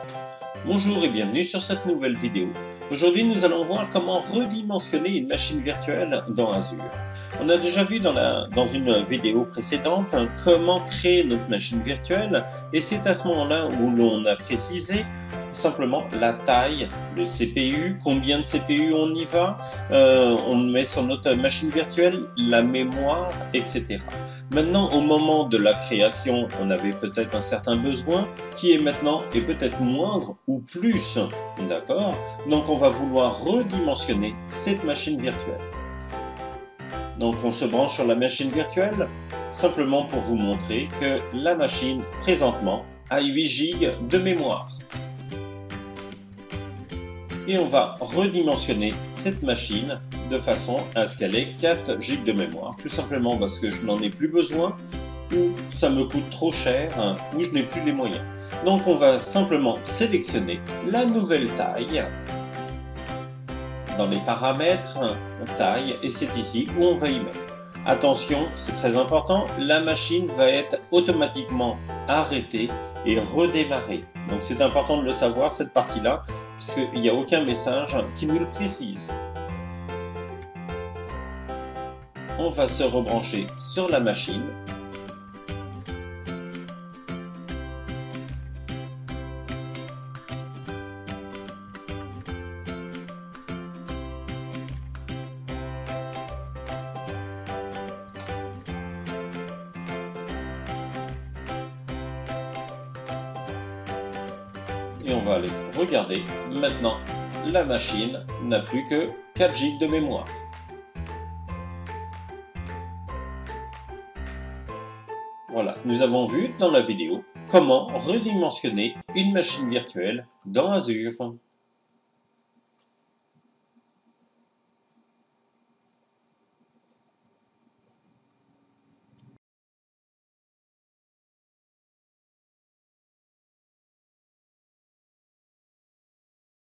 Bonjour et bienvenue sur cette nouvelle vidéo. Aujourd'hui nous allons voir comment redimensionner une machine virtuelle dans Azure. On a déjà vu dans une vidéo précédente comment créer notre machine virtuelle et c'est à ce moment-là où l'on a précisé simplement la taille, le CPU, combien de CPU on y va, on met sur notre machine virtuelle, la mémoire, etc. Maintenant, au moment de la création, on avait peut-être un certain besoin qui est maintenant est peut-être moindre ou plus, d'accord? Donc on va vouloir redimensionner cette machine virtuelle. Donc on se branche sur la machine virtuelle simplement pour vous montrer que la machine présentement a 8 Go de mémoire. Et on va redimensionner cette machine de façon à ce qu'elle ait 4 Go de mémoire, tout simplement parce que je n'en ai plus besoin, ou ça me coûte trop cher, ou je n'ai plus les moyens. Donc on va simplement sélectionner la nouvelle taille, dans les paramètres, taille, et c'est ici où on va y mettre. Attention, c'est très important, la machine va être automatiquement arrêtée et redémarrée. Donc c'est important de le savoir, cette partie-là, parce qu'il n'y a aucun message qui nous le précise. On va se rebrancher sur la machine. Et on va aller regarder. Maintenant, la machine n'a plus que 4 Go de mémoire. Voilà, nous avons vu dans la vidéo comment redimensionner une machine virtuelle dans Azure.